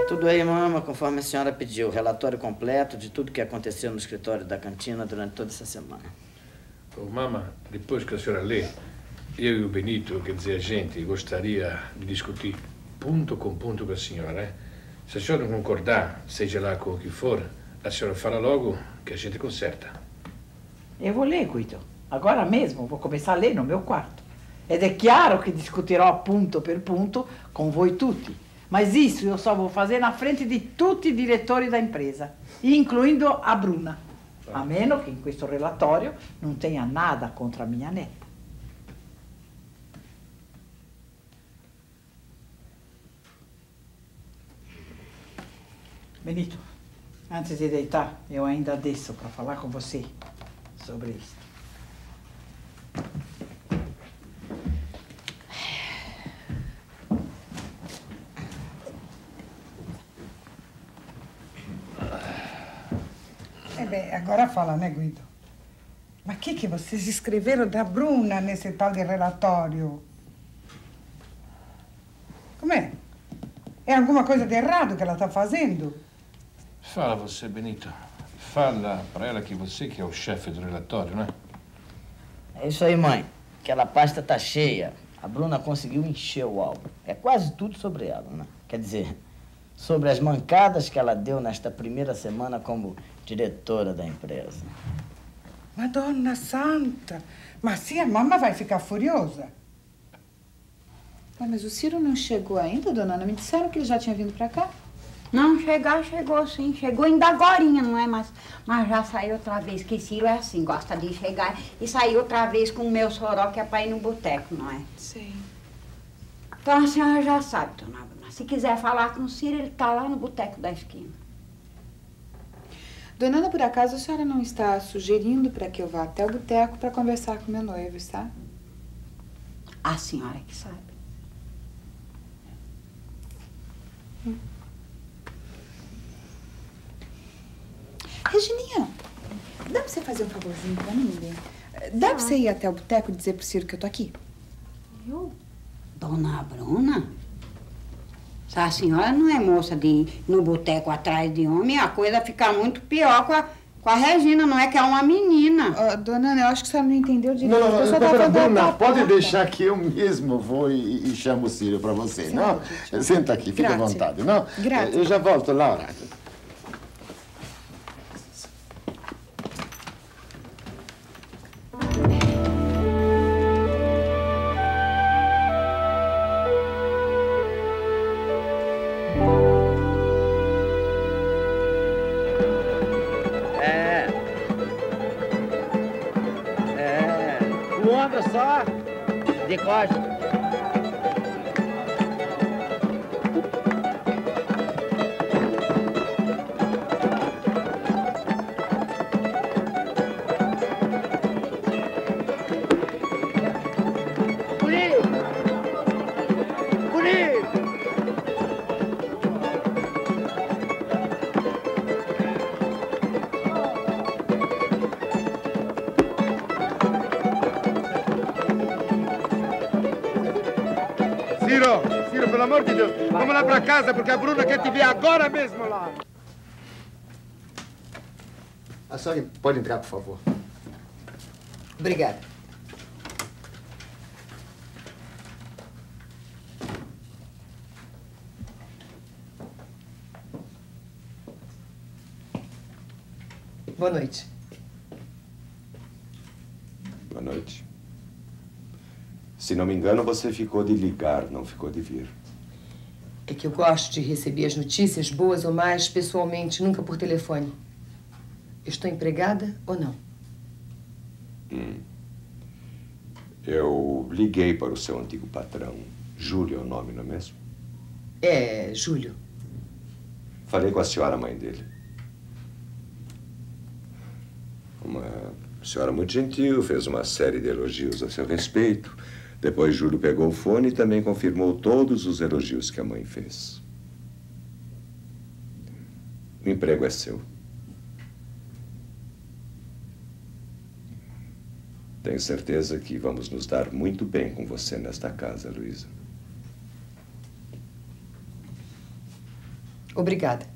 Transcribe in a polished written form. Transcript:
Tudo aí, mama, conforme a senhora pediu. Relatório completo de tudo que aconteceu no escritório da cantina durante toda essa semana. Ô, mama, depois que a senhora lê, eu e o Benito, quer dizer, a gente, gostaria de discutir ponto com ponto com a senhora, hein? Se a senhora não concordar, seja lá com o que for, a senhora fala logo que a gente conserta. Eu vou ler, Guido. Agora mesmo vou começar a ler no meu quarto. Ed è chiaro che discuterò punto per punto con voi tutti. Mas isso eu só vou fazer na frente di tutti i direttori da impresa, incluindo a Bruna. A meno che in questo relatorio non tenha nada contra a minha neta. Benito, antes de deitar, eu ainda desço para falar com você sobre isso. Agora fala, né, Guido? Mas o que vocês escreveram da Bruna nesse tal de relatório? Como é? É alguma coisa de errado que ela está fazendo? Fala você, Benito. Fala para ela que você que é o chefe do relatório, né? É isso aí, mãe. Aquela pasta tá cheia. A Bruna conseguiu encher o álbum. É quase tudo sobre ela, né? Quer dizer, sobre as mancadas que ela deu nesta primeira semana como diretora da empresa. Madonna Santa! Mas sim, a mamãe vai ficar furiosa. Mas o Ciro não chegou ainda, dona Ana? Me disseram que ele já tinha vindo pra cá. Não, chegou sim. Chegou ainda agorinha, não é? Mas já saiu outra vez, que Ciro é assim, gosta de chegar e sair outra vez com o meu soró, que é pra ir no boteco, não é? Sei. Então a senhora já sabe, dona Bruna. Se quiser falar com o Ciro, ele tá lá no boteco da esquina. Dona Ana, por acaso a senhora não está sugerindo para que eu vá até o boteco para conversar com meu noivo, está? A senhora que sabe. Regininha, dá pra você fazer um favorzinho pra mim, bem? Dá pra você ir até o boteco e dizer pro Ciro que eu tô aqui? Eu? Dona Bruna? Se a senhora não é moça de ir no boteco atrás de homem, a coisa fica muito pior com a Regina, não é que é uma menina. Dona Ana, eu acho que a senhora não entendeu direito. Não, Bruna, pode deixar que eu mesmo vou e chamo o Ciro pra você, sim, não? Senta aqui, fica à vontade, não? Grazie. Eu já volto, Laura. Só de costas. Ciro, pelo amor de Deus, vamos lá pra casa, porque a Bruna quer te ver agora mesmo lá. A senhora pode entrar, por favor. Obrigada. Boa noite. Boa noite. Se não me engano, você ficou de ligar, não ficou de vir. É que eu gosto de receber as notícias, boas ou más, pessoalmente, nunca por telefone. Estou empregada ou não? Eu liguei para o seu antigo patrão. Júlio é o nome, não é mesmo? É, Júlio. Falei com a senhora, mãe dele. Uma senhora muito gentil, fez uma série de elogios a seu respeito. Depois, Júlio pegou o fone e também confirmou todos os elogios que a mãe fez. O emprego é seu. Tenho certeza que vamos nos dar muito bem com você nesta casa, Luísa. Obrigada.